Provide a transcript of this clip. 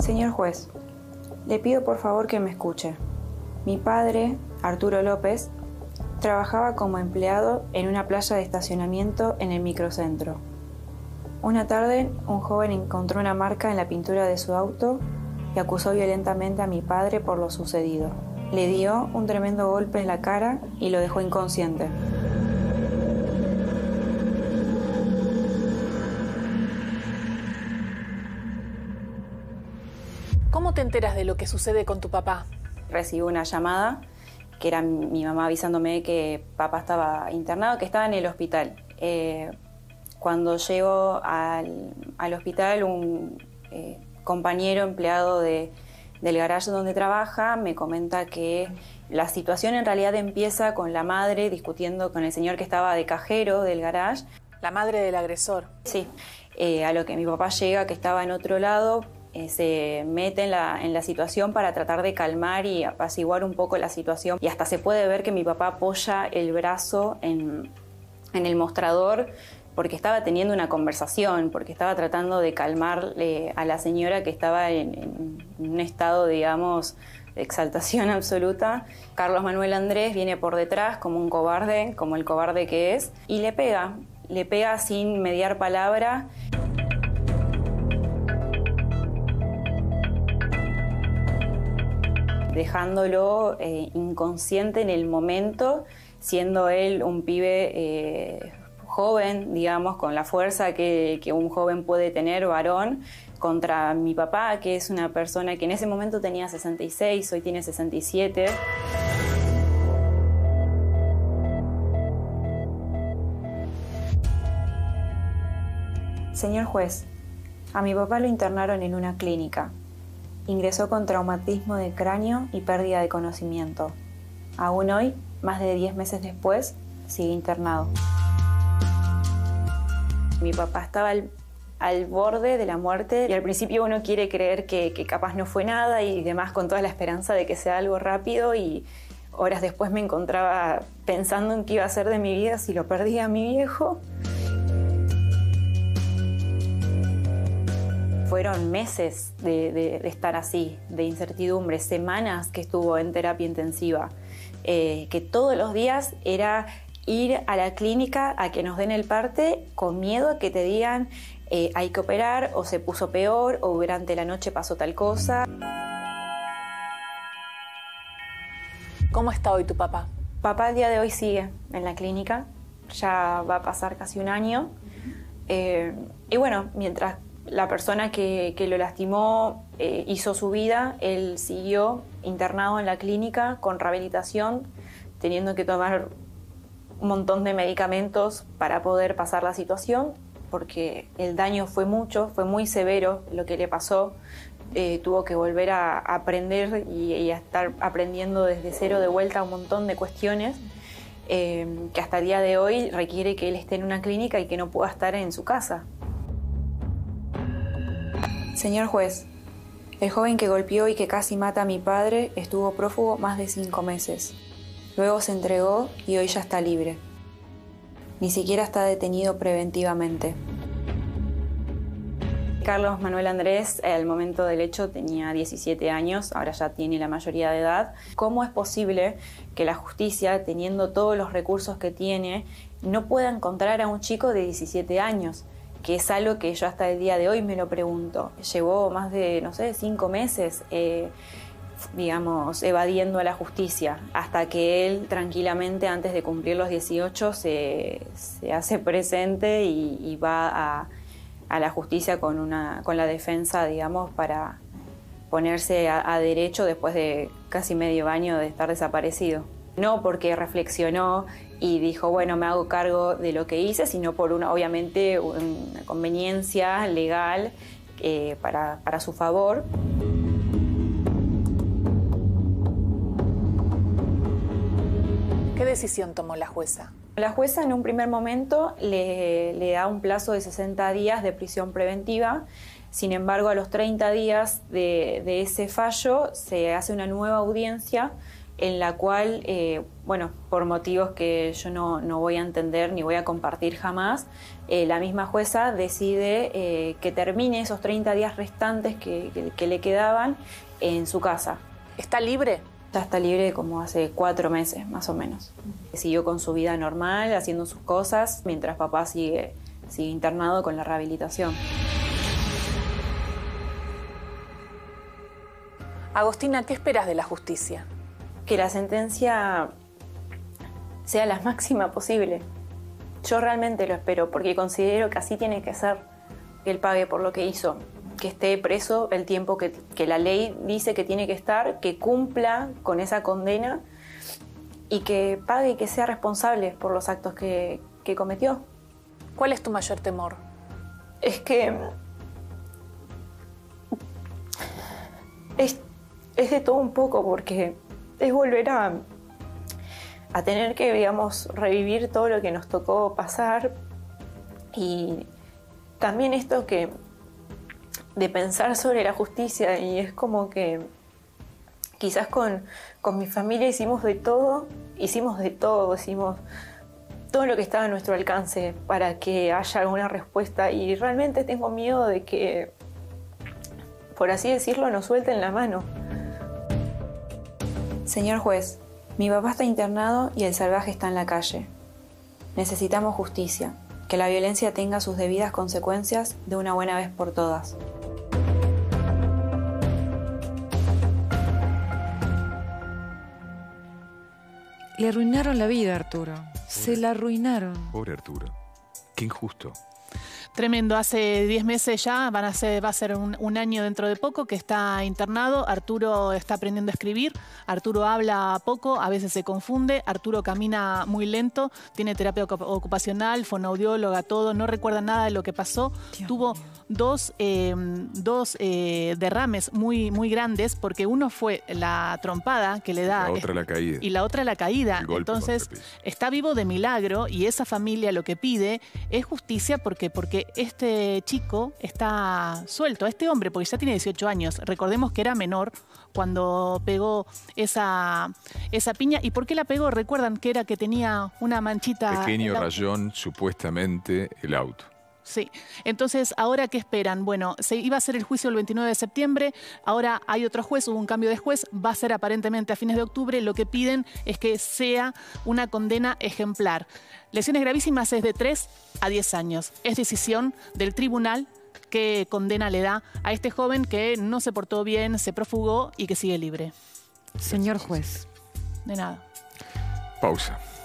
Señor juez, le pido por favor que me escuche. Mi padre, Arturo López, trabajaba como empleado en una playa de estacionamiento en el microcentro. Una tarde, un joven encontró una marca en la pintura de su auto y acusó violentamente a mi padre por lo sucedido. Le dio un tremendo golpe en la cara y lo dejó inconsciente. ¿Cómo te enteras de lo que sucede con tu papá? Recibí una llamada, que era mi mamá avisándome que papá estaba internado, que estaba en el hospital. Cuando llego al hospital, un compañero empleado del garaje donde trabaja me comenta que la situación en realidad empieza con la madre discutiendo con el señor que estaba de cajero del garage. La madre del agresor. Sí, a lo que mi papá llega, que estaba en otro lado, se mete en la situación para tratar de calmar y apaciguar un poco la situación. Y hasta se puede ver que mi papá apoya el brazo en el mostrador porque estaba teniendo una conversación, porque estaba tratando de calmar a la señora que estaba en un estado, digamos, de exaltación absoluta. Carlos Manuel Andrés viene por detrás como un cobarde, como el cobarde que es, y le pega sin mediar palabra. Dejándolo inconsciente en el momento, siendo él un pibe joven, digamos, con la fuerza que un joven puede tener, varón, contra mi papá, que es una persona que en ese momento tenía 66, hoy tiene 67. Señor juez, a mi papá lo internaron en una clínica. Ingresó con traumatismo de cráneo y pérdida de conocimiento. Aún hoy, más de 10 meses después, sigue internado. Mi papá estaba al borde de la muerte y al principio uno quiere creer que capaz no fue nada y demás, con toda la esperanza de que sea algo rápido, y horas después me encontraba pensando en qué iba a ser de mi vida si lo perdía a mi viejo. Fueron meses de estar así, de incertidumbre, semanas que estuvo en terapia intensiva, que todos los días era ir a la clínica a que nos den el parte con miedo a que te digan hay que operar, o se puso peor, o durante la noche pasó tal cosa. ¿Cómo está hoy tu papá? Papá al día de hoy sigue en la clínica, ya va a pasar casi un año. Y bueno, mientras la persona que lo lastimó hizo su vida, él siguió internado en la clínica con rehabilitación, teniendo que tomar un montón de medicamentos para poder pasar la situación, porque el daño fue mucho, fue muy severo lo que le pasó. Tuvo que volver a aprender y a estar aprendiendo desde cero de vuelta un montón de cuestiones que hasta el día de hoy requiere que él esté en una clínica y que no pueda estar en su casa. Señor juez, el joven que golpeó y que casi mata a mi padre estuvo prófugo más de 5 meses. Luego se entregó y hoy ya está libre. Ni siquiera está detenido preventivamente. Carlos Manuel Andrés, al momento del hecho, tenía 17 años, ahora ya tiene la mayoría de edad. ¿Cómo es posible que la justicia, teniendo todos los recursos que tiene, no pueda encontrar a un chico de 17 años? Que es algo que yo hasta el día de hoy me lo pregunto. Llevó más de, 5 meses, digamos, evadiendo a la justicia, hasta que él tranquilamente, antes de cumplir los 18, se hace presente y va a la justicia con la defensa, digamos, para ponerse a derecho después de casi medio año de estar desaparecido. No porque reflexionó y dijo, bueno, me hago cargo de lo que hice, sino por obviamente una conveniencia legal para su favor. ¿Qué decisión tomó la jueza? La jueza en un primer momento le da un plazo de 60 días de prisión preventiva. Sin embargo, a los 30 días de ese fallo se hace una nueva audiencia en la cual, bueno, por motivos que yo no voy a entender ni voy a compartir jamás, la misma jueza decide que termine esos 30 días restantes que le quedaban en su casa. ¿Está libre? Ya está libre como hace 4 meses, más o menos. Siguió con su vida normal, haciendo sus cosas, mientras papá sigue internado con la rehabilitación. Agostina, ¿qué esperas de la justicia? Que la sentencia sea la máxima posible. Yo realmente lo espero, porque considero que así tiene que ser, que él pague por lo que hizo, que esté preso el tiempo que la ley dice que tiene que estar, que cumpla con esa condena y que pague y que sea responsable por los actos que cometió. ¿Cuál es tu mayor temor? Es que es de todo un poco, porque es volver a tener que, digamos, revivir todo lo que nos tocó pasar, y también esto de pensar sobre la justicia, y es como que quizás con mi familia hicimos todo lo que estaba a nuestro alcance para que haya alguna respuesta, y realmente tengo miedo de que, por así decirlo, nos suelten la mano. Señor juez, mi papá está internado y el salvaje está en la calle. Necesitamos justicia, que la violencia tenga sus debidas consecuencias de una buena vez por todas. Le arruinaron la vida a Arturo. Se la arruinaron. Pobre Arturo. Qué injusto. Tremendo, hace 10 meses ya, va a ser un año dentro de poco que está internado. Arturo está aprendiendo a escribir, Arturo habla poco, a veces se confunde, Arturo camina muy lento, tiene terapia ocupacional, fonoaudióloga, todo, no recuerda nada de lo que pasó. Tuvo dos derrames muy grandes, porque uno fue la trompada que le da. La otra la caída. Y la otra la caída. Entonces, está vivo de milagro, y esa familia lo que pide es justicia porque este chico está suelto, este hombre, porque ya tiene 18 años. Recordemos que era menor cuando pegó esa piña. ¿Y por qué la pegó? Recuerdan que era que tenía una manchita. Pequeño rayón, supuestamente, el auto. Sí. Entonces, ¿ahora qué esperan? Bueno, se iba a hacer el juicio el 29 de septiembre, ahora hay otro juez, hubo un cambio de juez, va a ser aparentemente a fines de octubre. Lo que piden es que sea una condena ejemplar. Lesiones gravísimas es de 3 a 10 años. Es decisión del tribunal qué condena le da a este joven que no se portó bien, se profugó y que sigue libre. Señor juez. De nada. Pausa.